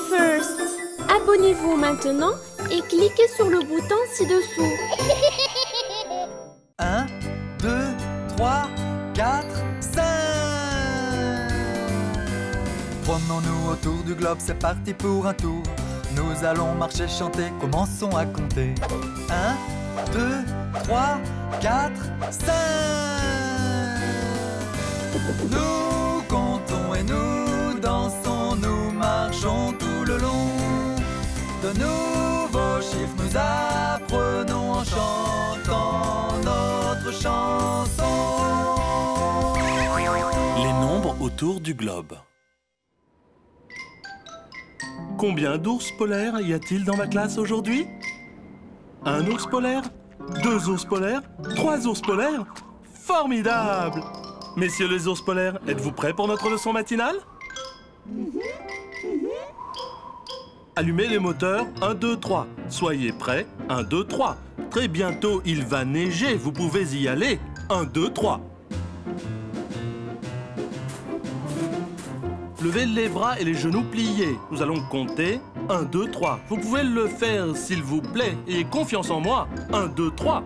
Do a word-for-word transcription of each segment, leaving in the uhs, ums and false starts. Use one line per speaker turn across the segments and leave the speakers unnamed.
first. Abonnez-vous maintenant et cliquez sur le bouton ci-dessous.
un, deux, trois, quatre, cinq. Promenons-nous autour du globe, c'est parti pour un tour. Nous allons marcher, chanter, commençons à compter. un, deux, trois, quatre, cinq. Nous comptons et nous dansons, nous marchons tout le long. De nouveaux chiffres nous apprenons en chantant notre chanson.
Les nombres autour du globe. Combien d'ours polaires y a-t-il dans ma classe aujourd'hui? Un ours polaire? Deux ours polaires? Trois ours polaires? Formidable! Messieurs les ours polaires, êtes-vous prêts pour notre leçon matinale? Allumez les moteurs, un, deux, trois. Soyez prêts, un, deux, trois. Très bientôt, il va neiger, vous pouvez y aller. un, deux, trois. Levez les bras et les genoux pliés. Nous allons compter. un, deux, trois. Vous pouvez le faire, s'il vous plaît. Ayez confiance en moi. un, deux, trois.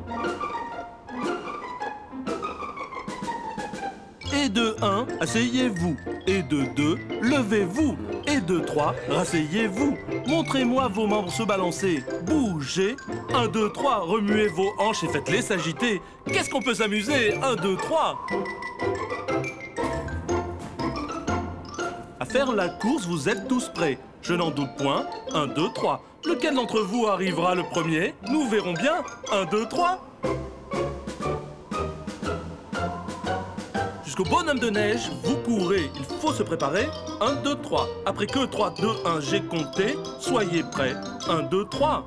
Et de un, asseyez-vous. Et de deux, levez-vous. Et de trois, rasseyez-vous. Montrez-moi vos membres se balancer. Bougez. un, deux, trois, remuez vos hanches et faites-les s'agiter. Qu'est-ce qu'on peut s'amuser? un, deux, trois. À faire la course, vous êtes tous prêts. Je n'en doute point. un, deux, trois. Lequel d'entre vous arrivera le premier? Nous verrons bien. un, deux, trois. Jusqu'au bonhomme de neige, vous courez. Il faut se préparer. un, deux, trois. Après que trois, deux, un, j'ai compté. Soyez prêts. un, deux, trois.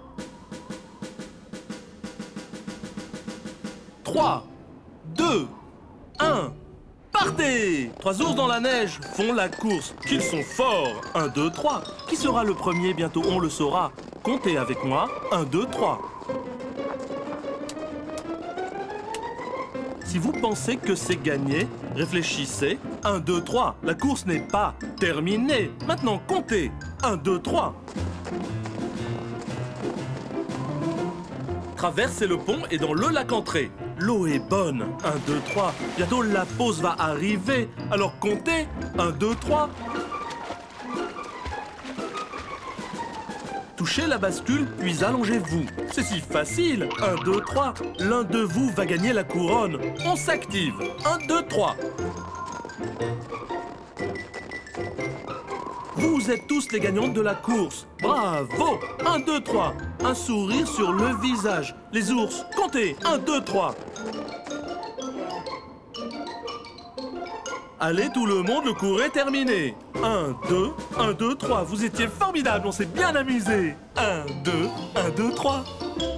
trois, deux, un. Partez! Trois ours dans la neige font la course. Qu'ils sont forts! un, deux, trois. Qui sera le premier? Bientôt on le saura. Comptez avec moi. un, deux, trois. Si vous pensez que c'est gagné, réfléchissez. un, deux, trois. La course n'est pas terminée. Maintenant, comptez. un, deux, trois. Traversez le pont et dans le lac entrée. L'eau est bonne. un, deux, trois. Bientôt la pause va arriver. Alors comptez. un, deux, trois. Touchez la bascule, puis allongez-vous. C'est si facile. un, deux, trois. L'un de vous va gagner la couronne. On s'active. un, deux, trois. Vous êtes tous les gagnants de la course. Bravo! un, deux, trois. Un sourire sur le visage. Les ours, comptez. un, deux, trois. Allez, tout le monde, le cours est terminé. un, deux, un, deux, trois. Vous étiez formidables, on s'est bien amusé. un, deux, un, deux, trois.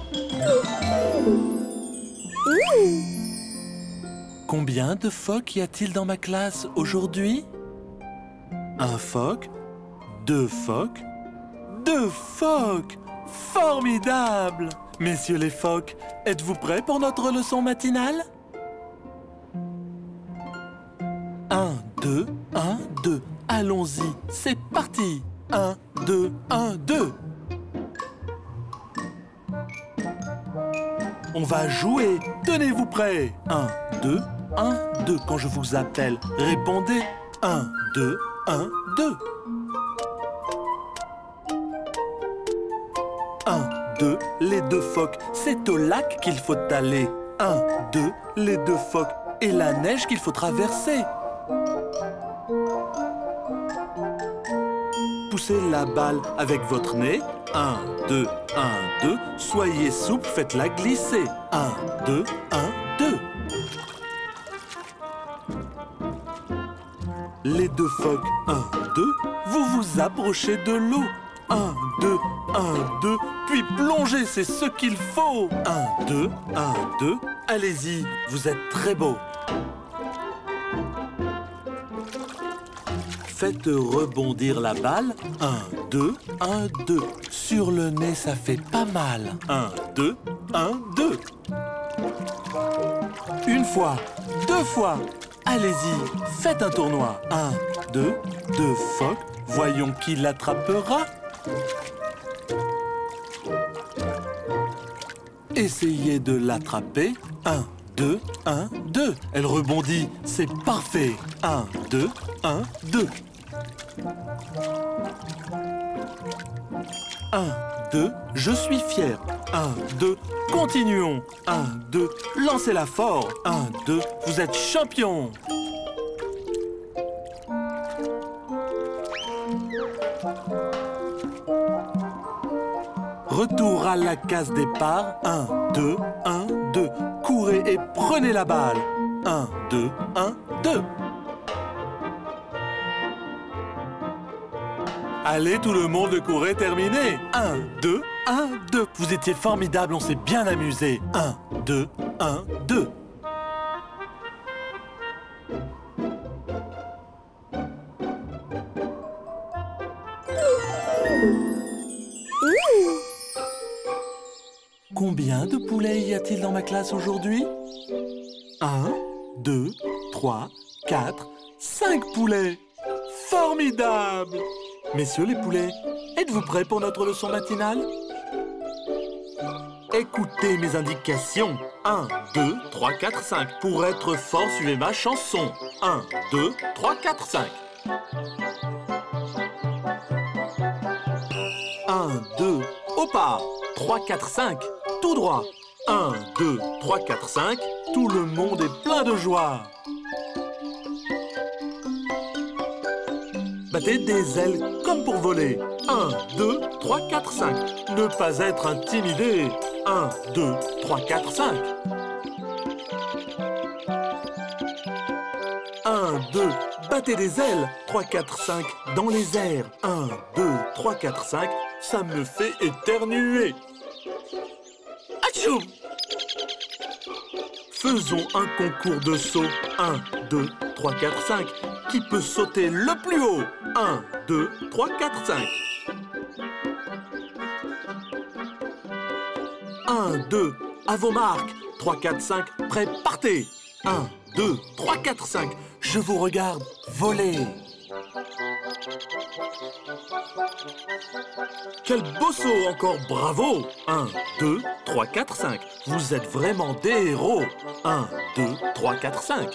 Combien de phoques y a-t-il dans ma classe aujourd'hui? Un phoque, deux phoques, deux phoques. Formidable! Messieurs les phoques, êtes-vous prêts pour notre leçon matinale? un, deux, un, deux. Allons-y, c'est parti. un, deux, un, deux. On va jouer. Tenez-vous prêts. un, deux, un, deux. Quand je vous appelle, répondez. un, deux, un, deux. un, deux, les deux phoques. C'est au lac qu'il faut aller. un, deux, les deux phoques. Et la neige qu'il faut traverser. Poussez la balle avec votre nez. un, deux, un, deux. Soyez souple, faites-la glisser. un, deux, un, deux. Les deux phoques, un, deux. Vous vous approchez de l'eau. un, deux, un, deux. Puis plongez, c'est ce qu'il faut. un, deux, un, deux. Allez-y, vous êtes très beau. Faites rebondir la balle. un, deux, un, deux. Sur le nez, ça fait pas mal. un, deux, un, deux. Une fois, deux fois. Allez-y, faites un tournoi. un, deux, deux phoques. Voyons qui l'attrapera. Essayez de l'attraper. un, deux, un, deux. Elle rebondit. C'est parfait. un, deux, un, deux. un, deux, je suis fier. un, deux, continuons. un, deux, lancez-la fort. un, deux, vous êtes champion. Retour à la case départ. un, deux, un, deux. Courez et prenez la balle. un, deux, un, deux. Allez, tout le monde, le cours est terminé. un, deux, un, deux. Vous étiez formidables, on s'est bien amusé. un, deux, un, deux. Combien de poulets y a-t-il dans ma classe aujourd'hui? un, deux, trois, quatre, cinq poulets. Formidable! Messieurs les poulets, êtes-vous prêts pour notre leçon matinale? Écoutez mes indications. un, deux, trois, quatre, cinq. Pour être fort, suivez ma chanson. un, deux, trois, quatre, cinq. un, deux, au pas. trois, quatre, cinq. Tout droit. un, deux, trois, quatre, cinq. Tout le monde est plein de joie. Battez des ailes comme pour voler. un, deux, trois, quatre, cinq. Ne pas être intimidé. un, deux, trois, quatre, cinq. un, deux, battez des ailes. trois, quatre, cinq, dans les airs. un, deux, trois, quatre, cinq. Ça me fait éternuer. Atchoum! Faisons un concours de saut. un, deux, trois, quatre, cinq. Qui peut sauter le plus haut? un, deux, trois, quatre, cinq. un, deux, à vos marques. trois, quatre, cinq, prêt, partez. un, deux, trois, quatre, cinq. Je vous regarde voler. Quel beau saut encore, bravo. un, deux, trois, quatre, cinq. Vous êtes vraiment des héros. un, deux, trois, quatre, cinq.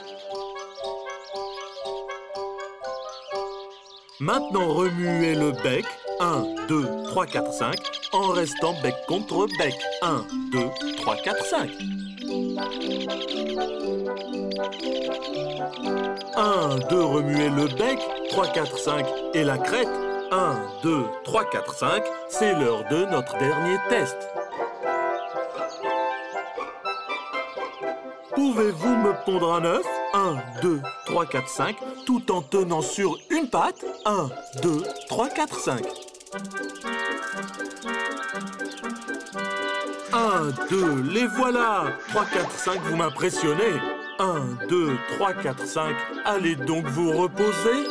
Maintenant, remuez le bec. un, deux, trois, quatre, cinq. En restant bec contre bec. un, deux, trois, quatre, cinq. un, deux, remuez le bec. trois, quatre, cinq. Et la crête. un, deux, trois, quatre, cinq. C'est l'heure de notre dernier test. Pouvez-vous me pondre un œuf? un, deux, trois, quatre, cinq. Tout en tenant sur une patte. un, deux, trois, quatre, cinq. un, deux, les voilà. trois, quatre, cinq, vous m'impressionnez. un, deux, trois, quatre, cinq. Allez donc vous reposer.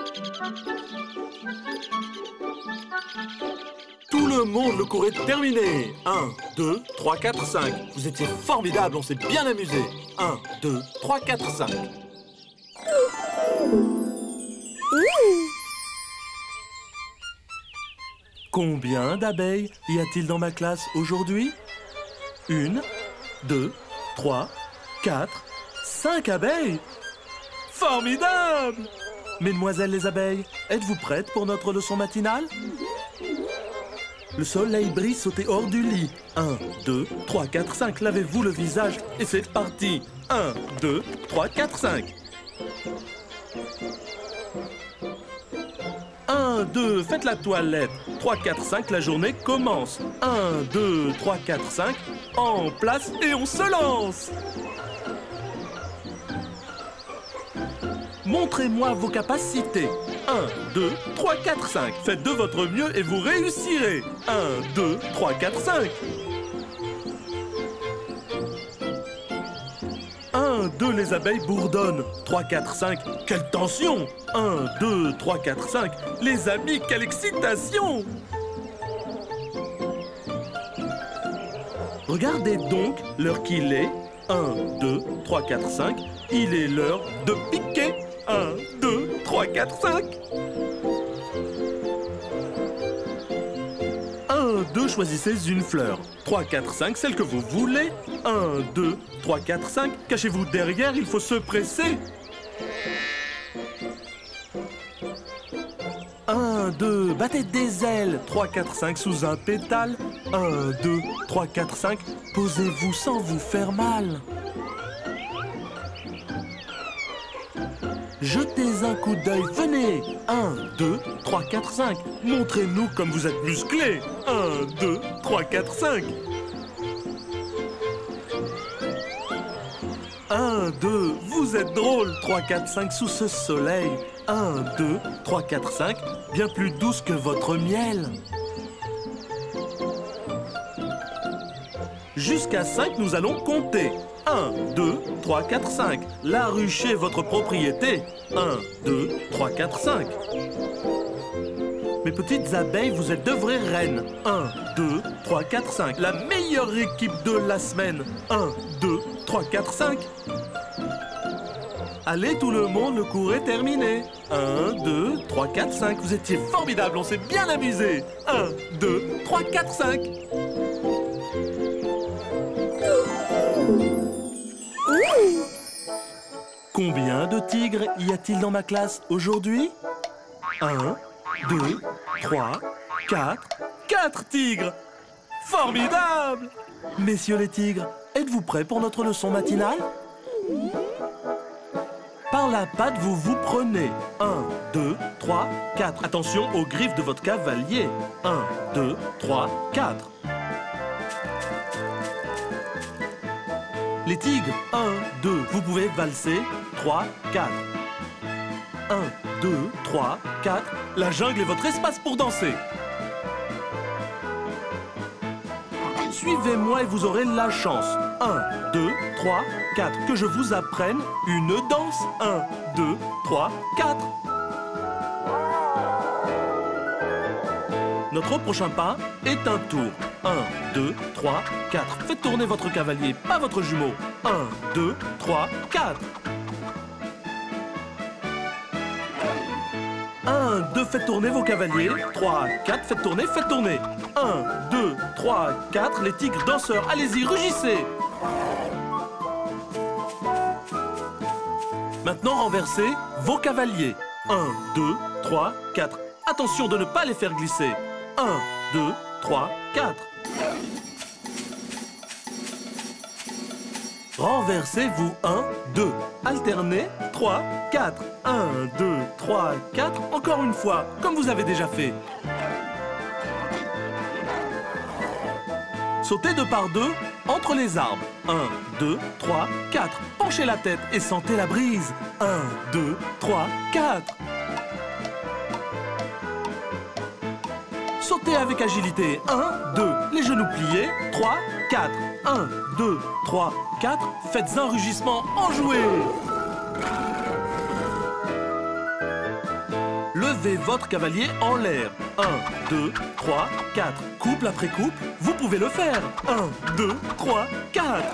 Tout le monde, le cours est terminé. un, deux, trois, quatre, cinq. Vous étiez formidables, on s'est bien amusé. un, deux, trois, quatre, cinq. Combien d'abeilles y a-t-il dans ma classe aujourd'hui? Une, deux, trois, quatre, cinq abeilles. Formidable! Mesdemoiselles les abeilles, êtes-vous prêtes pour notre leçon matinale? Le soleil brille, sautez hors du lit. un, deux, trois, quatre, cinq. Lavez-vous le visage et c'est parti. un, deux, trois, quatre, cinq. un, deux, faites la toilette. trois, quatre, cinq, la journée commence. un, deux, trois, quatre, cinq. En place et on se lance. Montrez-moi vos capacités. un, deux, trois, quatre, cinq. Faites de votre mieux et vous réussirez. un, deux, trois, quatre, cinq. un, deux, les abeilles bourdonnent. trois, quatre, cinq. Quelle tension. un, deux, trois, quatre, cinq. Les amis, quelle excitation. Regardez donc l'heure qu'il est. un, deux, trois, quatre, cinq. Il est l'heure de piquer. un, deux, trois, quatre, cinq. un, deux, choisissez une fleur. trois, quatre, cinq, celle que vous voulez. un, deux, trois, quatre, cinq. Cachez-vous derrière, il faut se presser. un, deux, battez des ailes. trois, quatre, cinq, sous un pétale. un, deux, trois, quatre, cinq. Posez-vous sans vous faire mal. Jetez un coup d'œil, venez. un, deux, trois, quatre, cinq. Montrez-nous comme vous êtes musclés. un, deux, trois, quatre, cinq. un, deux, vous êtes drôles. trois, quatre, cinq, sous ce soleil. un, deux, trois, quatre, cinq. Bien plus douce que votre miel. Jusqu'à cinq, nous allons compter. un, deux, trois, quatre, cinq. La ruche est votre propriété. un, deux, trois, quatre, cinq. Mes petites abeilles, vous êtes de vraies reines. un, deux, trois, quatre, cinq. La meilleure équipe de la semaine. un, deux, trois, quatre, cinq. Allez, tout le monde, le cours est terminé. un, deux, trois, quatre, cinq. Vous étiez formidables, on s'est bien amusé. un, deux, trois, quatre, cinq. Combien de tigres y a-t-il dans ma classe aujourd'hui? un, deux, trois, quatre. quatre tigres! Formidable! Messieurs les tigres, êtes-vous prêts pour notre leçon matinale? Par la patte, vous vous prenez. un, deux, trois, quatre. Attention aux griffes de votre cavalier. un, deux, trois, quatre. Les tigres, un, deux. Vous pouvez valser. trois, quatre. un, deux, trois, quatre. La jungle est votre espace pour danser. Suivez-moi et vous aurez la chance. un, deux, trois, quatre. Que je vous apprenne une danse. un, deux, trois, quatre. Notre prochain pas est un tour. un, deux, trois, quatre. Faites tourner votre cavalier, pas votre jumeau. un, deux, trois, quatre. un, deux, faites tourner vos cavaliers. trois, quatre, faites tourner, faites tourner. un, deux, trois, quatre. Les tigres danseurs, allez-y, rugissez. Maintenant, renversez vos cavaliers. un, deux, trois, quatre. Attention de ne pas les faire glisser. un, deux, trois, quatre. Renversez-vous. un, deux. Alternez. trois, quatre. un, deux, trois, quatre. Encore une fois, comme vous avez déjà fait. Sautez deux par deux entre les arbres. un, deux, trois, quatre. Penchez la tête et sentez la brise. un, deux, trois, quatre. Sautez avec agilité. un, deux. Les genoux pliés. trois, quatre. un, deux, trois, quatre. Faites un rugissement enjoué. Levez votre cavalier en l'air. un, deux, trois, quatre. Couple après couple, vous pouvez le faire. un, deux, trois, quatre.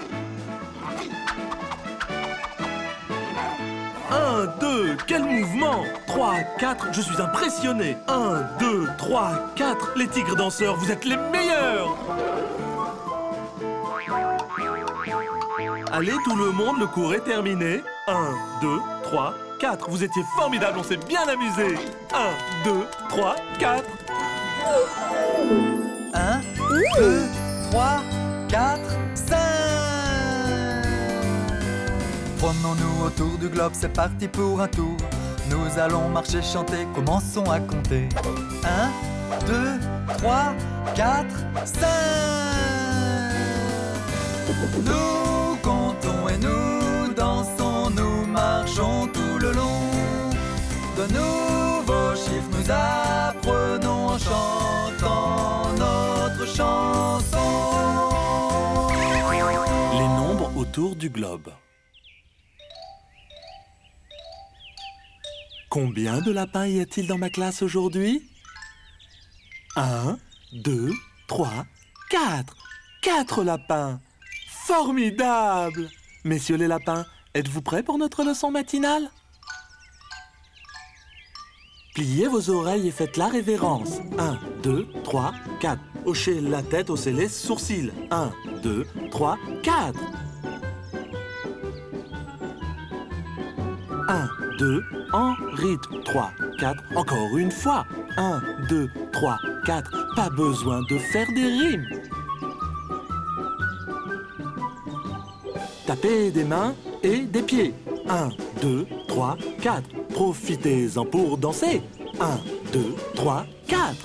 un, deux, quel mouvement! trois, quatre, je suis impressionné. un, deux, trois, quatre. Les tigres danseurs, vous êtes les meilleurs! Allez, tout le monde, le cours est terminé. un, deux, trois, quatre. Vous étiez formidables, on s'est bien amusé. un, deux, trois, quatre.
un, deux, trois, quatre, cinq. Promenons-nous autour du globe, c'est parti pour un tour. Nous allons marcher, chanter, commençons à compter. un, deux, trois, quatre, cinq. Nous comptons et nous dansons, nous marchons tout le long. De nouveaux chiffres nous apprenons en chantant notre chanson.
Les nombres autour du globe. Combien de lapins y a-t-il dans ma classe aujourd'hui? Un, deux, trois, quatre. Quatre lapins. Formidable! Messieurs les lapins, êtes-vous prêts pour notre leçon matinale? Pliez vos oreilles et faites la révérence. un, deux, trois, quatre. Hochez la tête, haussez les sourcils. un, deux, trois, quatre. un, deux, en rythme. trois, quatre. Encore une fois. un, deux, trois, quatre. Pas besoin de faire des rimes. Tapez des mains et des pieds. un, deux, trois, quatre. Profitez-en pour danser. un, deux, trois, quatre.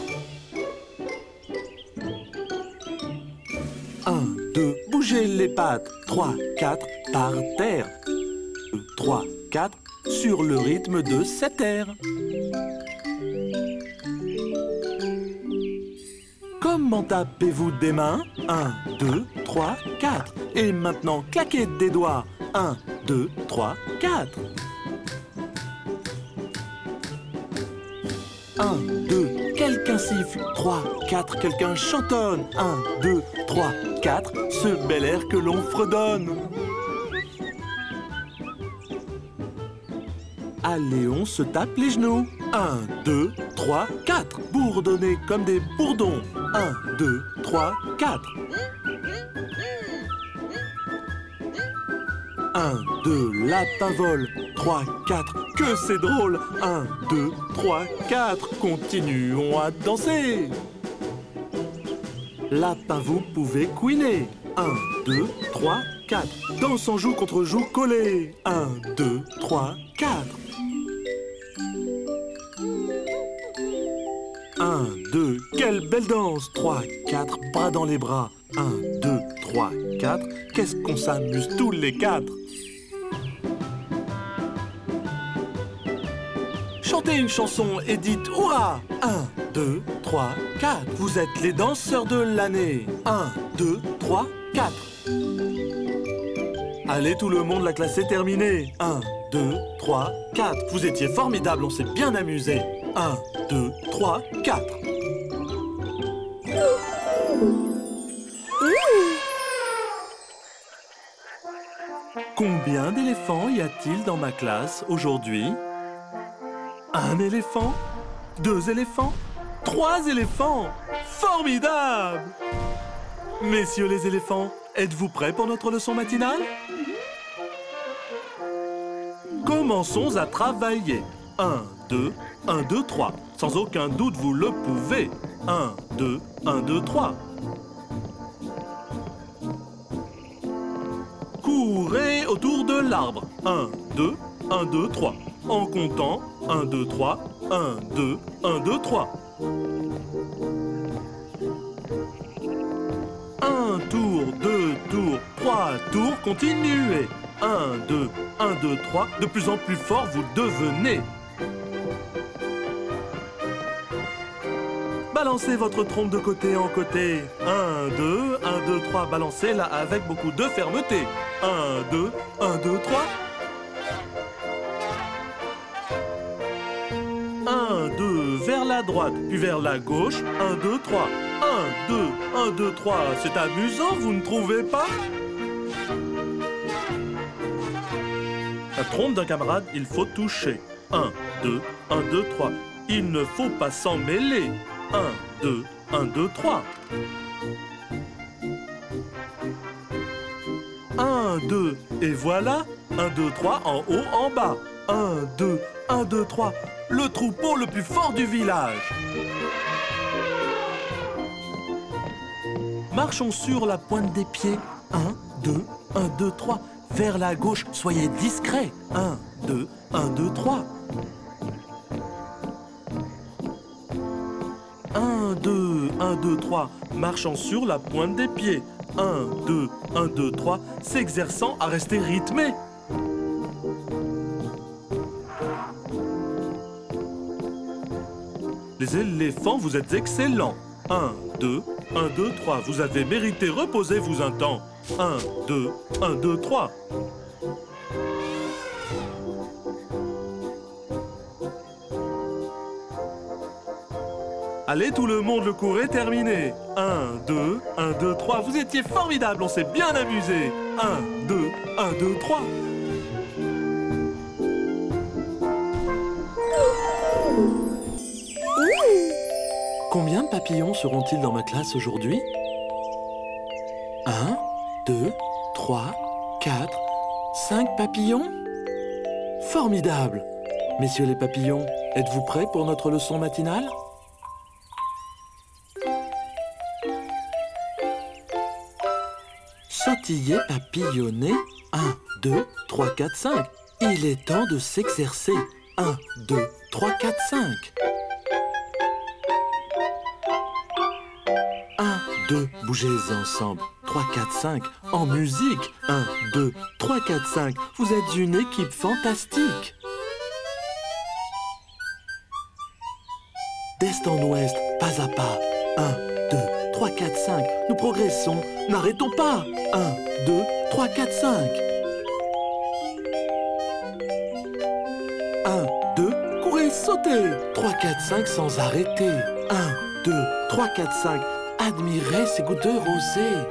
un, deux, bougez les pattes. trois, quatre, par terre. deux, trois, quatre, sur le rythme de cette air. Comment tapez-vous des mains? un, deux, trois, quatre. Et maintenant, claquez des doigts. un, deux, trois, quatre. un, deux, quelqu'un siffle. trois, quatre, quelqu'un chantonne. un, deux, trois, quatre, ce bel air que l'on fredonne. Allez, on se tape les genoux. un, deux, trois, quatre. Bourdonnez comme des bourdons. un, deux, trois, quatre. un, deux, lapin vole. trois, quatre, que c'est drôle. un, deux, trois, quatre. Continuons à danser. Lapin, vous pouvez couiner. un, deux, trois, quatre. Dansons joue contre joue collé. un, deux, trois, quatre. un, deux, quelle belle danse. trois, quatre, bras dans les bras. un, deux, trois, quatre. Qu'est-ce qu'on s'amuse tous les quatre. Chantez une chanson et dites hurrah. un, deux, trois, quatre. Vous êtes les danseurs de l'année. un, deux, trois, quatre. Allez tout le monde, la classe est terminée. un, deux, trois, quatre. Vous étiez formidables, on s'est bien amusé. un, deux, trois, quatre. Combien d'éléphants y a-t-il dans ma classe aujourd'hui? Un éléphant? Deux éléphants? Trois éléphants? Formidable! Messieurs les éléphants, êtes-vous prêts pour notre leçon matinale? Commençons à travailler. un, deux, un, deux, trois. Sans aucun doute, vous le pouvez. un, deux, un, deux, trois. Courez autour de l'arbre. un, deux, un, deux, trois. En comptant, un, deux, trois, un, deux, un, deux, trois. Un tour, deux tours, trois tours, continuez. un, deux, un, deux, trois. De plus en plus fort, vous devenez. Balancez votre trompe de côté en côté. un, deux, un, deux, trois. Balancez-la avec beaucoup de fermeté. un, deux, un, deux, trois. un, deux, vers la droite, puis vers la gauche. un, deux, trois. un, deux, un, deux, trois. C'est amusant, vous ne trouvez pas? La trompe d'un camarade, il faut toucher. un, deux, un, deux, trois. Il ne faut pas s'en mêler. un, deux, un, deux, trois. un, deux, et voilà. un, deux, trois, en haut, en bas. un, deux, un, deux, trois. Le troupeau le plus fort du village. Marchons sur la pointe des pieds. un, deux, un, deux, trois. Vers la gauche, soyez discrets. un, deux, un, deux, trois. un, deux, un, deux, trois. Marchant sur la pointe des pieds. un, deux, un, deux, trois. S'exerçant à rester rythmé. Les éléphants, vous êtes excellents. un, deux, un, deux, trois. Vous avez mérité, reposez-vous un temps. un, deux, un, deux, trois. Allez, tout le monde, le cours est terminé. un, deux, un, deux, trois. Vous étiez formidables, on s'est bien amusé. un, deux, un, deux, trois. Combien de papillons seront-ils dans ma classe aujourd'hui? Un, deux, trois, quatre, cinq papillons? Formidable! Messieurs les papillons, êtes-vous prêts pour notre leçon matinale? Sautiller, papillonner. Un, deux, trois, quatre, cinq. Il est temps de s'exercer. Un, deux, trois, quatre, cinq. Un, deux, bougez ensemble. Trois, quatre, cinq. En musique. Un, deux, trois, quatre, cinq. Vous êtes une équipe fantastique. D'est en ouest, pas à pas. Un, deux, trois, quatre, cinq. Nous progressons. N'arrêtons pas. Un, deux, trois, quatre, cinq. Un, deux, courez, sautez. Trois, quatre, cinq sans arrêter. Un, deux, trois, quatre, cinq. Admirez ces gouttes rosées.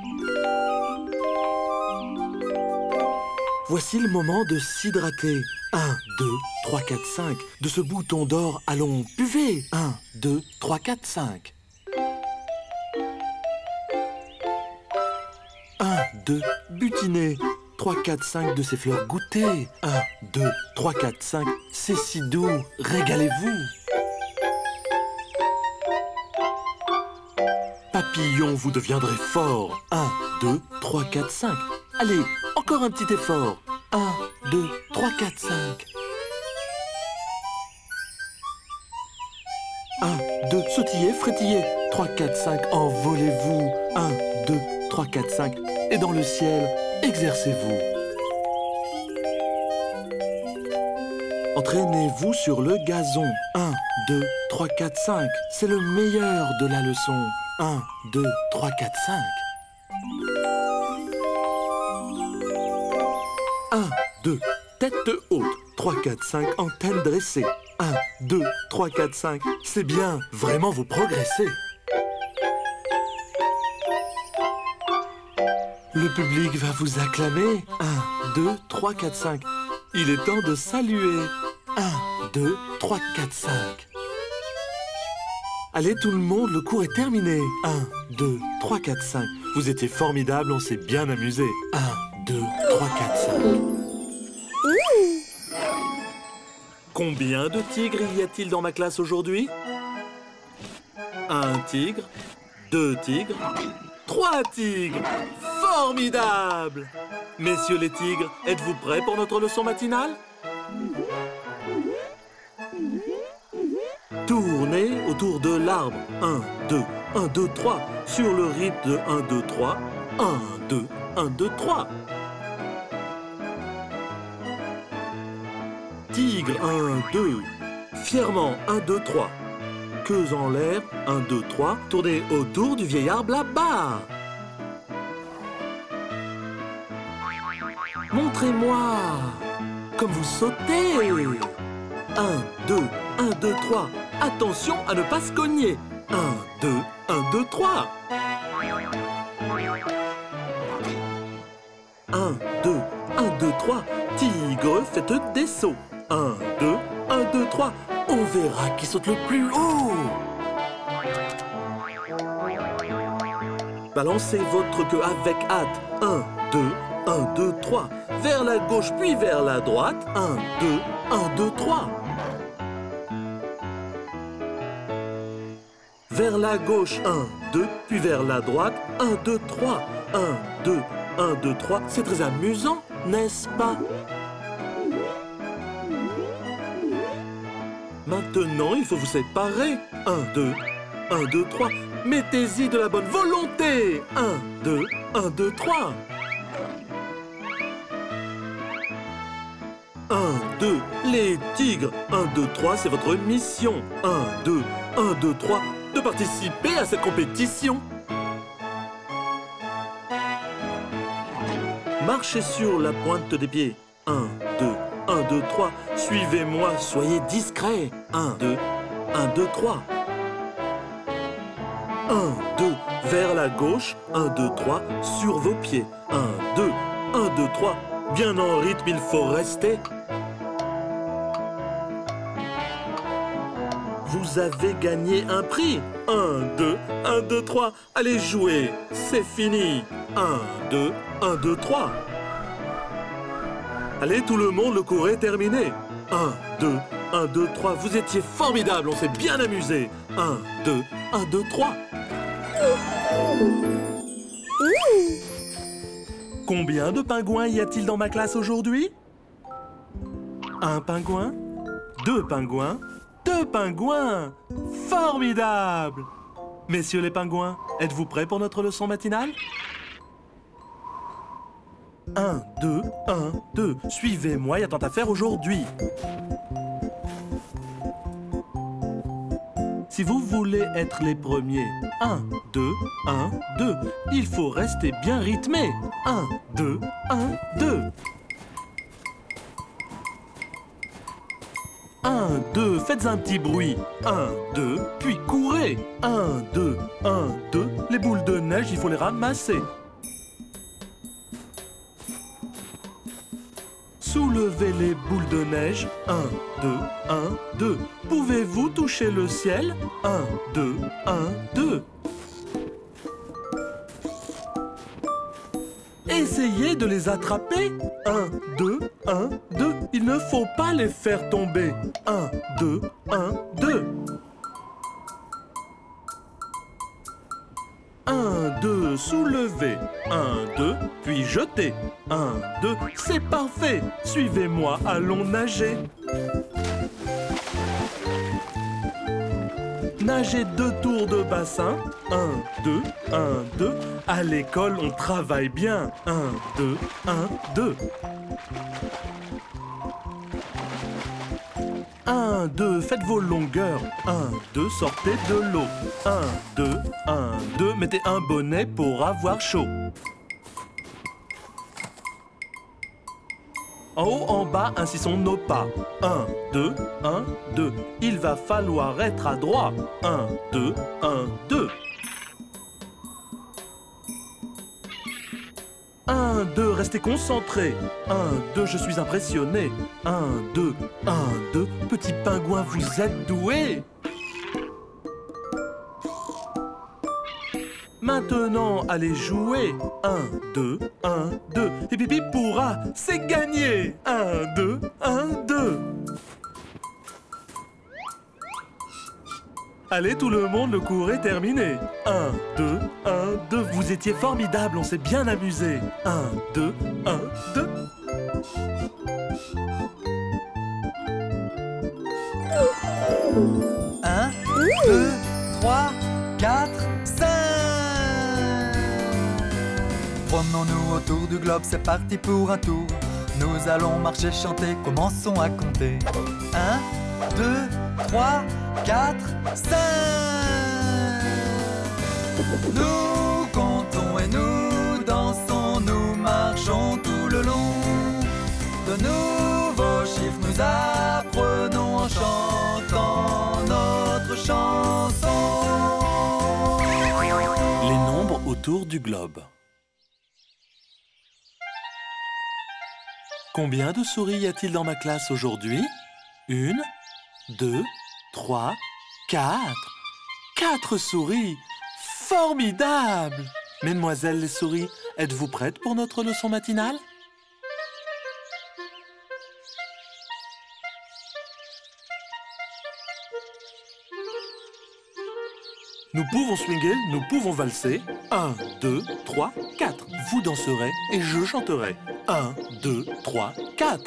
Voici le moment de s'hydrater. Un, deux, trois, quatre, cinq. De ce bouton d'or, allons, buvez. Un, deux, trois, quatre, cinq. Un, deux, butinez. Trois, quatre, cinq de ces fleurs goûtez. Un, deux, trois, quatre, cinq. C'est si doux, régalez-vous. Papillon, vous deviendrez fort. Un, deux, trois, quatre, cinq. Allez, encore un petit effort. Un, deux, trois, quatre, cinq. Un, deux, sautillez, frétillez. Trois, quatre, cinq, envolez-vous. Un, deux, trois, quatre, cinq. Et dans le ciel, exercez-vous. Entraînez-vous sur le gazon. Un, deux, trois, quatre, cinq. C'est le meilleur de la leçon. Un, deux, trois, quatre, cinq. Un, deux, tête haute. Trois, quatre, cinq, antenne dressée. Un, deux, trois, quatre, cinq. C'est bien, vraiment vous progressez. Le public va vous acclamer. Un, deux, trois, quatre, cinq. Il est temps de saluer. Un, deux, trois, quatre, cinq. Allez tout le monde, le cours est terminé. Un, deux, trois, quatre, cinq. Vous étiez formidables, on s'est bien amusé. Un, deux, trois, quatre, cinq. Combien de tigres y a-t-il dans ma classe aujourd'hui? Un tigre, deux tigres, trois tigres. Formidable! Messieurs les tigres, êtes-vous prêts pour notre leçon matinale? Tournez autour de l'arbre. Un, deux, un, deux, trois. Sur le rythme de un, deux, trois. Un, deux, un, deux, trois. Tigre, un, deux. Fièrement, un, deux, trois. Queues en l'air, un, deux, trois. Tournez autour du vieil arbre là-bas. Montrez-moi comme vous sautez. Un, deux, un, deux, trois. Attention à ne pas se cogner. Un, deux, un, deux, trois. Un, deux, un, deux, trois. Tigre, faites des sauts. Un, deux, un, deux, trois. On verra qui saute le plus haut. Balancez votre queue avec hâte. Un, deux, un, deux, trois. Vers la gauche puis vers la droite. Un, deux, un, deux, trois. Vers la gauche, un, deux, puis vers la droite, un, deux, trois. Un, deux, un, deux, trois. C'est très amusant, n'est-ce pas? Maintenant, il faut vous séparer. Un, deux, un, deux, trois. Mettez-y de la bonne volonté. Un, deux, un, deux, trois. Un, deux, les tigres. Un, deux, trois, c'est votre mission. Un, deux, un, deux, trois. De participer à cette compétition. Marchez sur la pointe des pieds. Un, deux, un, deux, trois. Suivez-moi, soyez discrets. Un, deux, un, deux, trois. Un, deux, vers la gauche. Un, deux, trois, sur vos pieds. Un, deux, un, deux, trois. Bien en rythme, il faut rester. Vous vous avez gagné un prix. Un, deux, un, deux, trois. Allez jouer, c'est fini. Un, deux, un, deux, trois. Allez, tout le monde, le cours est terminé. Un, deux, un, deux, trois. Vous étiez formidables, on s'est bien amusé. Un, deux, un, deux, trois. Combien de pingouins y a-t-il dans ma classe aujourd'hui? Un pingouin, deux pingouins, deux pingouins. Formidable! Messieurs les pingouins, êtes-vous prêts pour notre leçon matinale? Un, deux, un, deux. Suivez-moi, il y a tant à faire aujourd'hui. Si vous voulez être les premiers, un, deux, un, deux, il faut rester bien rythmé. Un, deux, un, deux. Un, deux, faites un petit bruit. Un, deux, puis courez. Un, deux, un, deux. Les boules de neige, il faut les ramasser. Soulevez les boules de neige. Un, deux, un, deux. Pouvez-vous toucher le ciel? Un, deux, un, deux. Essayez de les attraper. Un, deux, un, deux. Il ne faut pas les faire tomber. Un, deux, un, deux. Un, deux, soulevez. Un, deux, puis jetez. Un, deux, c'est parfait. Suivez-moi, allons nager. Nagez deux tours de bassin. Un, deux, un, deux. À l'école, on travaille bien. Un, deux, un, deux. Un, deux, faites vos longueurs. Un, deux, sortez de l'eau. Un, deux, un, deux, mettez un bonnet pour avoir chaud. En haut, en bas, ainsi sont nos pas. Un, deux, un, deux. Il va falloir être adroit. Un, deux, un, deux. Un, deux, restez concentrés. Un, deux, je suis impressionné. Un, deux, un, deux. Petit pingouin, vous êtes doué. Maintenant, allez jouer. Un, deux, un, deux. Et pipi pourra, c'est gagné. Un, deux, un, deux. Allez, tout le monde, le cours est terminé. Un, deux, un, deux. Vous étiez formidables, on s'est bien amusé. Un, deux, un, deux.
Un, deux, trois, quatre, cinq. Promenons-nous autour du globe, c'est parti pour un tour. Nous allons marcher, chanter, commençons à compter. Un, deux, trois, quatre, cinq. Nous comptons et nous dansons, nous marchons tout le long. De nouveaux chiffres nous apprenons en chantant notre chanson.
Les nombres autour du globe. Combien de souris y a-t-il dans ma classe aujourd'hui? Une, deux, trois, quatre. Quatre souris! Formidable! Mesdemoiselles les souris, êtes-vous prêtes pour notre leçon matinale? Nous pouvons swinguer, nous pouvons valser. Un, deux, trois, quatre. Vous danserez et je chanterai. Un, deux, trois, quatre.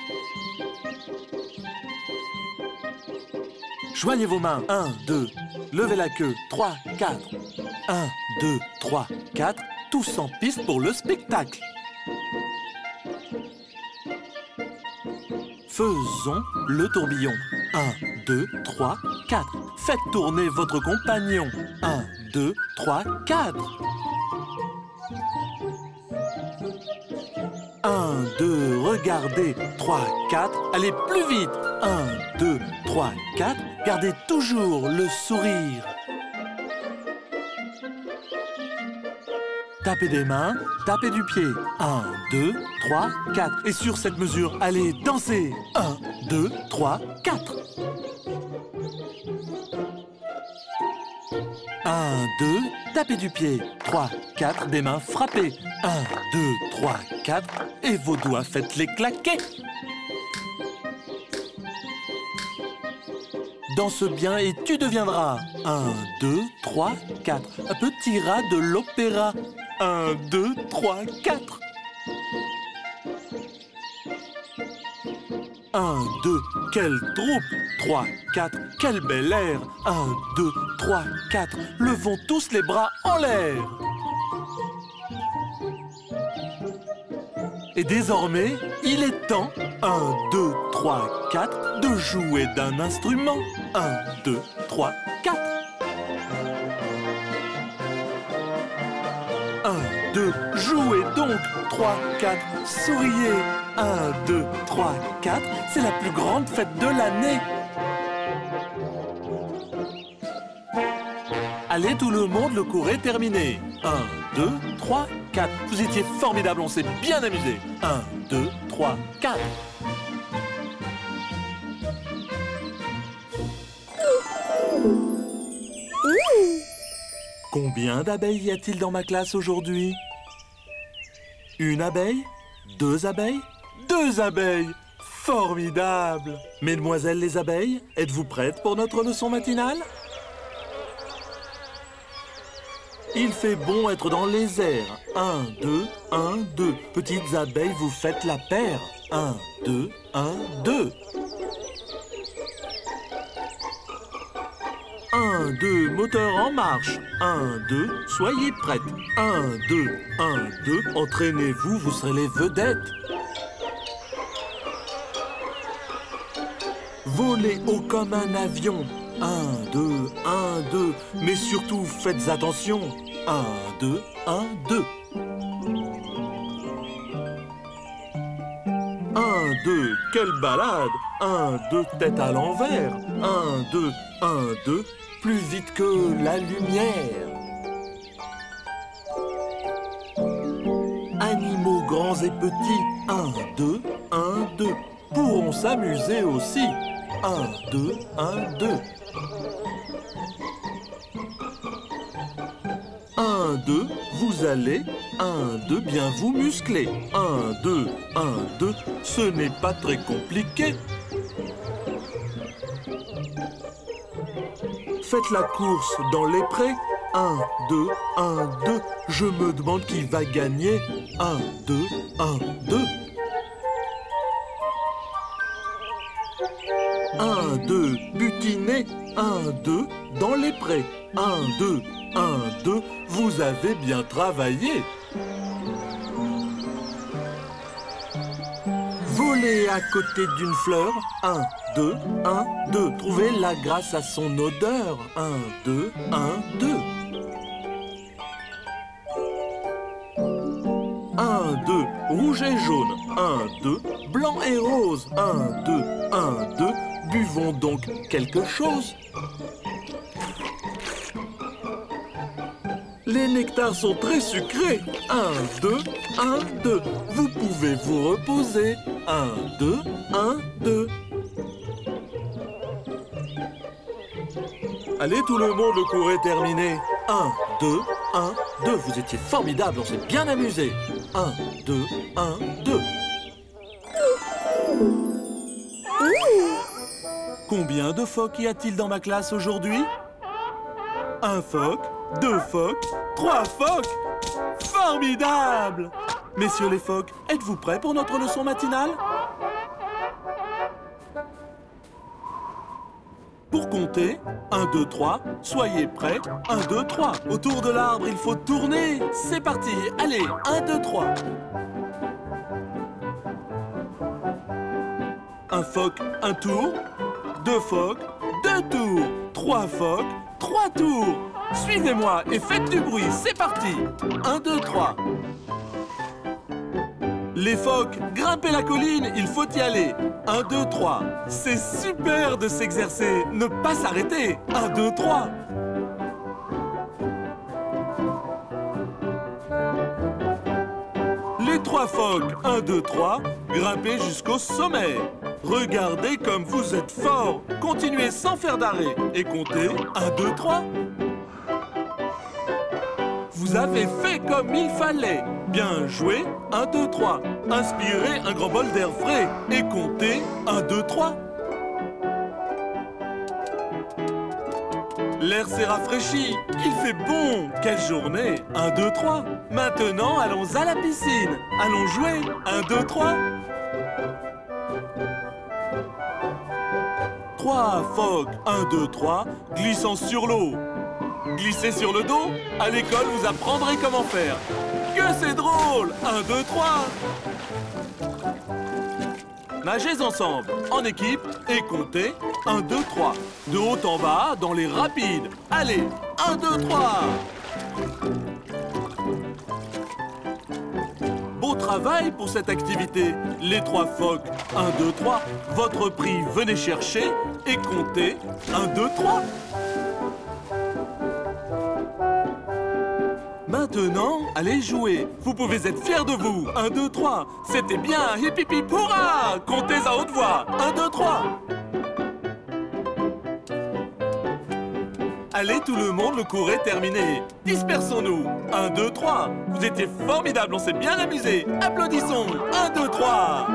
Joignez vos mains. Un, deux. Levez la queue. Trois, quatre. Un, deux, trois, quatre. Tous en piste pour le spectacle. Faisons le tourbillon. Un, deux, trois, quatre. Faites tourner votre compagnon. Un, deux, trois, quatre. Un, deux, regardez. Trois, quatre. Allez plus vite. Un, deux, trois, quatre. Gardez toujours le sourire. Tapez des mains, tapez du pied. Un, deux, trois, quatre. Et sur cette mesure, allez danser. Un, deux, trois, quatre. un, deux, tapez du pied. trois, quatre, des mains frappées. un, deux, trois, quatre, et vos doigts faites-les claquer. Danse bien et tu deviendras. un, deux, trois, quatre. Un petit rat de l'opéra. un, deux, trois, quatre. un, deux, quelle troupe. trois, quatre, quel bel air. un, deux, trois, quatre. Levons tous les bras en l'air. Et désormais, il est temps, un, deux, trois, quatre, de jouer d'un instrument. un, deux, trois, quatre. un, deux, jouez donc. trois, quatre, souriez. un, deux, trois, quatre, c'est la plus grande fête de l'année. Allez tout le monde, le cours est terminé. un, deux, trois, quatre. Vous étiez formidables, on s'est bien amusé. un, deux, trois, quatre. Combien d'abeilles y a-t-il dans ma classe aujourd'hui? Une abeille? Deux abeilles? Deux abeilles! Formidable! Mesdemoiselles les abeilles, êtes-vous prêtes pour notre leçon matinale? Il fait bon être dans les airs. Un, deux, un, deux. Petites abeilles, vous faites la paire. Un, deux, un, deux. Un, deux, moteur en marche. Un, deux, soyez prêtes. Un, deux, un, deux. Entraînez-vous, vous serez les vedettes. Volez haut comme un avion. Un, deux, un, deux. Mais surtout, faites attention. Un, deux, un, deux. Un, deux, quelle balade. Un, deux, tête à l'envers. Un, deux, un, deux. Plus vite que la lumière. Animaux grands et petits. Un, deux, un, deux. Pourront s'amuser aussi. Un, deux, un, deux. Un, deux, vous allez. Un, deux, bien vous muscler. Un, deux, un, deux. Ce n'est pas très compliqué. Faites la course dans les prés. Un, deux, un, deux. Je me demande qui va gagner. Un, deux, un, deux. Un, deux, butiner. Un, deux, dans les prés. Un, deux, un, deux. Vous avez bien travaillé. Voler à côté d'une fleur. Un, deux, un, deux. Trouvez-la grâce à son odeur. Un, deux, un, deux. Un, deux, rouge et jaune. Un, deux, blanc et rose. Un, deux, un, deux. Buvons donc quelque chose. Les nectars sont très sucrés. Un, deux, un, deux. Vous pouvez vous reposer. Un, deux, un, deux. Allez tout le monde, le cours est terminé. Un, deux, un, deux. Vous étiez formidables, on s'est bien amusé. Un, deux, un, deux. Combien de phoques y a-t-il dans ma classe aujourd'hui? Un phoque, deux phoques, trois phoques. Formidable! Messieurs les phoques, êtes-vous prêts pour notre leçon matinale? Pour compter, un, deux, trois, soyez prêts. un, deux, trois. Autour de l'arbre, il faut tourner. C'est parti, allez, un, deux, trois. Un phoque, un tour. Deux phoques, deux tours. Trois phoques, trois tours. Suivez-moi et faites du bruit, c'est parti. un, deux, trois. Les phoques, grimpez la colline, il faut y aller. un, deux, trois. C'est super de s'exercer, ne pas s'arrêter. un, deux, trois. Les trois phoques, un, deux, trois, grimpez jusqu'au sommet. Regardez comme vous êtes forts. Continuez sans faire d'arrêt et comptez un, deux, trois. Vous avez fait comme il fallait. Bien joué. un, deux, trois. Inspirez un grand bol d'air frais et comptez un, deux, trois. L'air s'est rafraîchi. Il fait bon. Quelle journée. un, deux, trois. Maintenant, allons à la piscine. Allons jouer. un, deux, trois. Trois phoques. un, deux, trois. Glissant sur l'eau. Glissez sur le dos. À l'école, vous apprendrez comment faire. Que c'est drôle. un, deux, trois. Nagez ensemble, en équipe, et comptez un, deux, trois. De haut en bas, dans les rapides. Allez, un, deux, trois. Beau travail pour cette activité. Les trois phoques, un, deux, trois. Votre prix, venez chercher et comptez un, deux, trois. Maintenant, allez jouer. Vous pouvez être fiers de vous. un, deux, trois. C'était bien. Hip hip hip hurrah. Comptez à haute voix. un, deux, trois. Allez, tout le monde, le cours est terminé. Dispersons-nous. un, deux, trois. Vous étiez formidables, on s'est bien amusé. Applaudissons. un, deux, trois.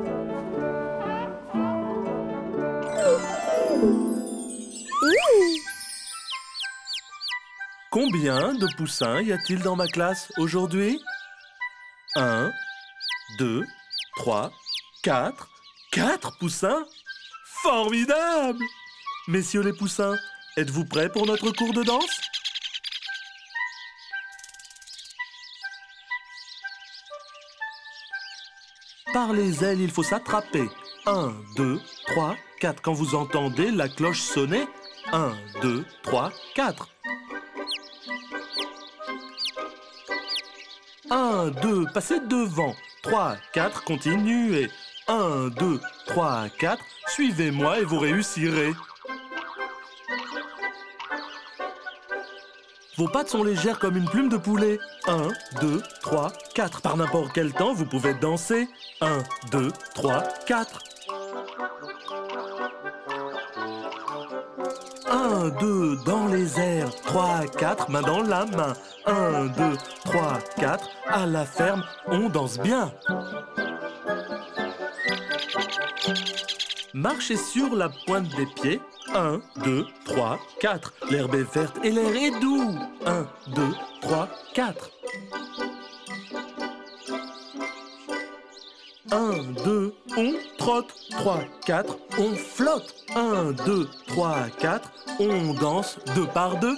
Combien de poussins y a-t-il dans ma classe aujourd'hui? Un, deux, trois, quatre. Quatre poussins? Formidable! Messieurs les poussins, êtes-vous prêts pour notre cours de danse? Par les ailes, il faut s'attraper. Un, deux, trois, quatre. Quand vous entendez la cloche sonner, un, deux, trois, quatre. un, deux, passez devant. trois, quatre, continuez. un, deux, trois, quatre. Suivez-moi et vous réussirez. Vos pattes sont légères comme une plume de poulet. un, deux, trois, quatre. Par n'importe quel temps, vous pouvez danser. un, deux, trois, quatre. un, deux, dans les airs. trois, quatre, main dans la main. un, deux, trois, quatre. À la ferme, on danse bien. Marchez sur la pointe des pieds. un, deux, trois, quatre. L'herbe est verte et l'air est doux. un, deux, trois, quatre. un, deux, on trotte. trois, quatre, on flotte. un, deux, trois, quatre. On danse deux par deux.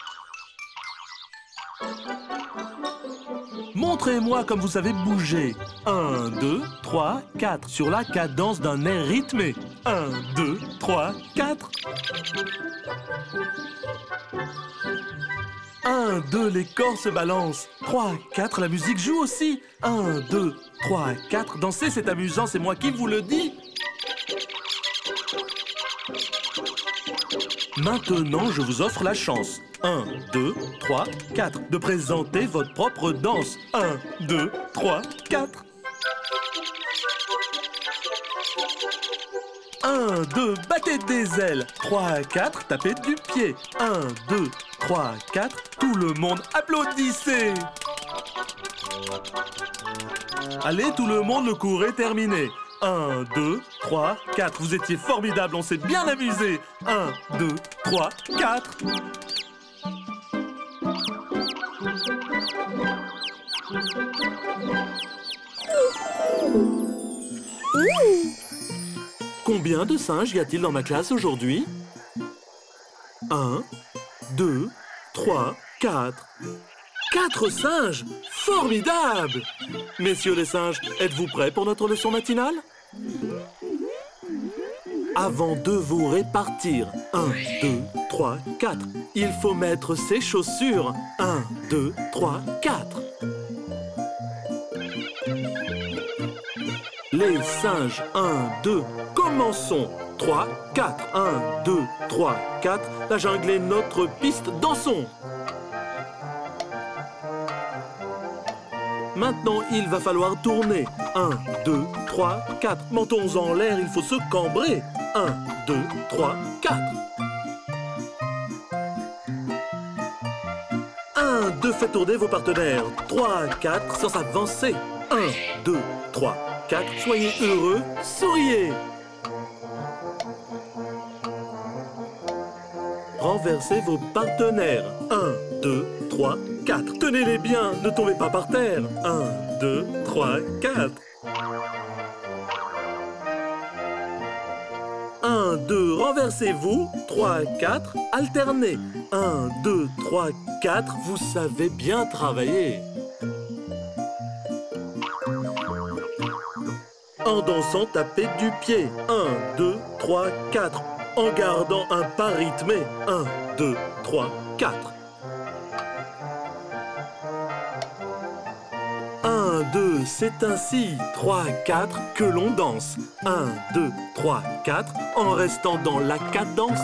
Montrez-moi comme vous savez bouger. un, deux, trois, quatre. Sur la cadence d'un air rythmé. un, deux, trois, quatre. un, deux, les corps se balancent. trois, quatre, la musique joue aussi. un, deux, trois, quatre. Danser, c'est amusant, c'est moi qui vous le dis. Maintenant, je vous offre la chance. un, deux, trois, quatre. De présenter votre propre danse. un, deux, trois, quatre. un, deux, battez des ailes. trois, quatre, tapez du pied. un, deux, trois, quatre. Tout le monde applaudissez. Allez, tout le monde, le cours est terminé. un, deux, trois, quatre. Vous étiez formidables, on s'est bien amusé. un, deux, trois, quatre. Combien de singes y a-t-il dans ma classe aujourd'hui? un, deux, trois, quatre. Quatre singes! Formidable! Messieurs les singes, êtes-vous prêts pour notre leçon matinale? Avant de vous répartir, un, deux, trois, quatre. Il faut mettre ses chaussures. un, deux, trois, quatre. Les singes, un, deux. Commençons. trois, quatre. un, deux, trois, quatre. La jungle est notre piste, dansons. Maintenant, il va falloir tourner. un, deux, trois, quatre. Mentons en l'air, il faut se cambrer. un, deux, trois, quatre. un, un, deux, faites tourner vos partenaires. trois, quatre, sans avancer. un, deux, trois, quatre, soyez heureux, souriez. Renversez vos partenaires. un, deux, trois, quatre. Tenez-les bien, ne tombez pas par terre. un, deux, trois, quatre. un, deux, renversez-vous. trois, quatre, alternez. un, deux, trois, quatre, vous savez bien travailler. En dansant, tapez du pied. un, deux, trois, quatre. En gardant un pas rythmé. un, deux, trois, quatre. un, deux, c'est ainsi. trois, quatre, que l'on danse. un, deux, trois, quatre, en restant dans la cadence.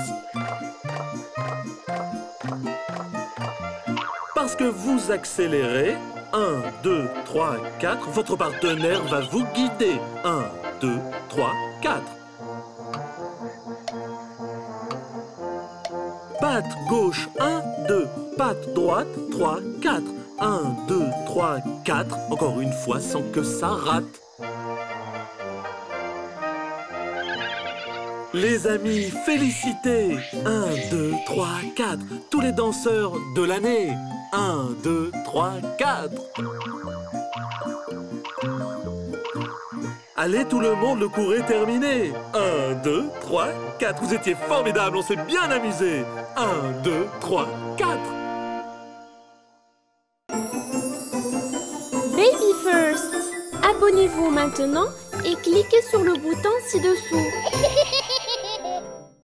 Parce que vous accélérez. un, deux, trois, quatre, votre partenaire va vous guider. un, deux, trois, quatre. Patte gauche, un, deux. Patte droite, trois, quatre. un, deux, trois, quatre. Encore une fois sans que ça rate. Les amis, félicitez. un, deux, trois, quatre. Tous les danseurs de l'année. un, deux, trois, quatre. Allez, tout le monde, le cours est terminé. un, deux, trois, quatre. Vous étiez formidables, on s'est bien amusé. un, deux, trois, quatre.
Baby First. Abonnez-vous maintenant et cliquez sur le bouton ci-dessous.